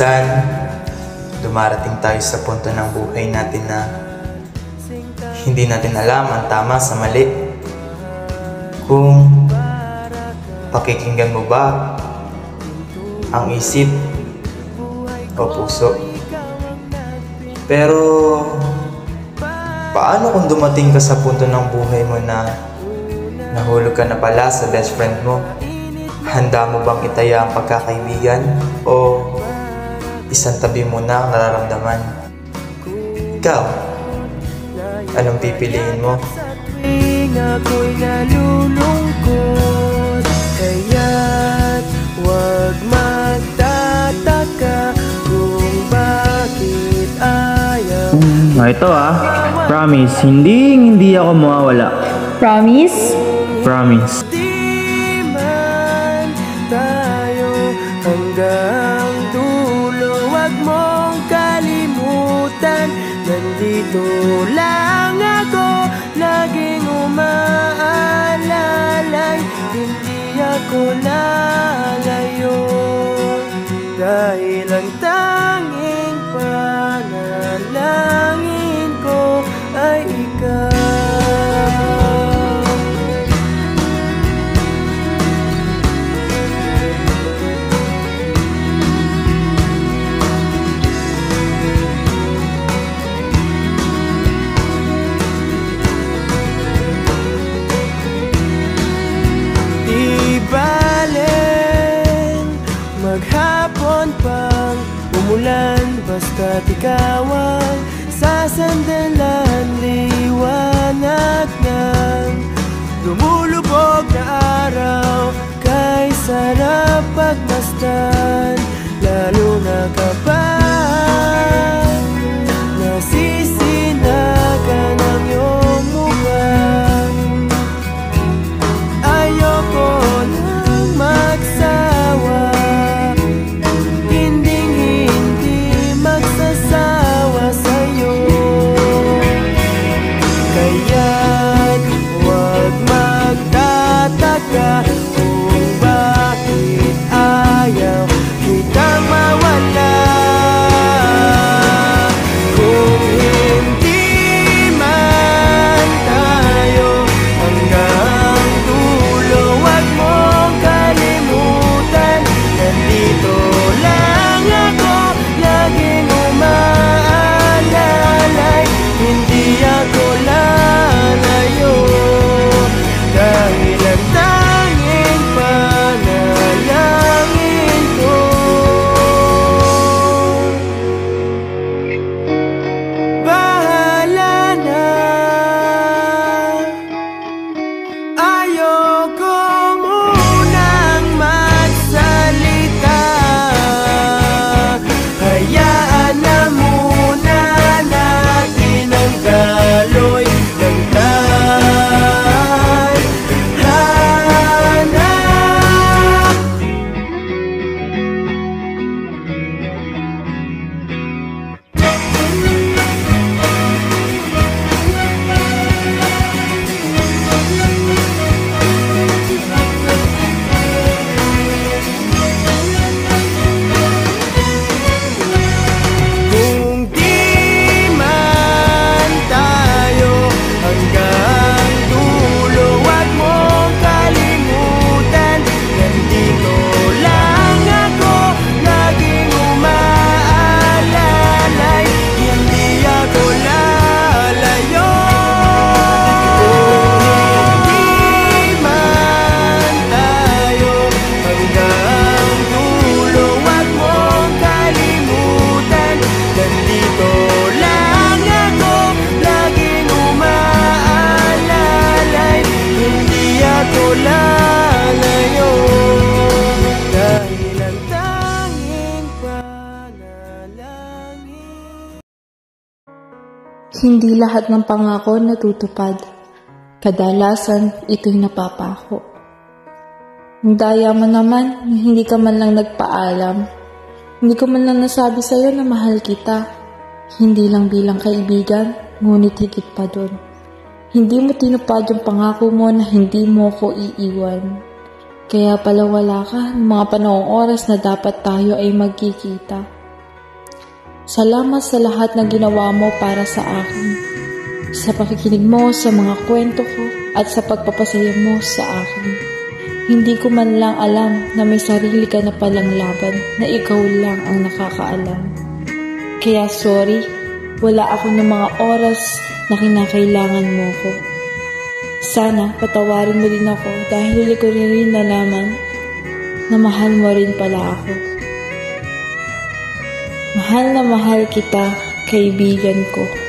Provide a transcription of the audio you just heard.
minsan, dumarating tayo sa punto ng buhay natin na hindi natin alam ang tama sa mali. Kung pakikinggan mo ba ang isip o puso. Pero paano kung dumating ka sa punto ng buhay mo na nahulog ka na pala sa best friend mo? Handa mo bang itaya ang pagkakaibigan o isang tabi mo na ang nararamdaman? Ikaw, anong pipiliin mo? Ako'y nalulungkot, kaya't huwag magtataka kung bakit ayaw. Ito promise, hindi ako mawawala. Promise? Promise. Di man tayo hanggang dulo, huwag mong kalimutan, nandito lang ako, laging umaalalay, hindi ako lalayo, dahil ang tanging panalangin ko ay ikaw. Maghapon pang umulan, basta't ikaw ang sasandalan, liwanag ng lumulubog na araw, kay sarap pagmasdan, lalo na kapag nasisinagan ang iyong mukha. Ayoko nang magsawa, kung bakit ayaw kitang mawala. Kung hindi man tayo hanggang dulo, huwag mong kalimutan, nandito lang ako, laging umaalalay, hindi ako lalayo, dahil ang tanging panalangin ko. Bahala na, ayoko munang magsalita, hayaan na muna natin ang daloy ng Hindi lahat ng pangako natutupad. Kadalasan, ito'y napapako. Ang daya mo naman, hindi ka man lang nagpaalam. Hindi ko man lang nasabi sa'yo na mahal kita. Hindi lang bilang kaibigan, ngunit higit pa doon. Hindi mo tinupad yung pangako mo na hindi mo ko iiwan. Kaya pala wala ka ng mga panoong oras na dapat tayo ay magkikita. Salamat sa lahat ng ginawa mo para sa akin. Sa pakikinig mo sa mga kwento ko at sa pagpapasaya mo sa akin. Hindi ko man lang alam na may sarili ka na palang laban na ikaw lang ang nakakaalam. Kaya sorry, wala ako ng mga oras na kinakailangan mo ko. Sana patawarin mo din ako dahil huli ko rin nalaman na mahal mo rin pala ako. Mahal na mahal kita, kaibigan ko.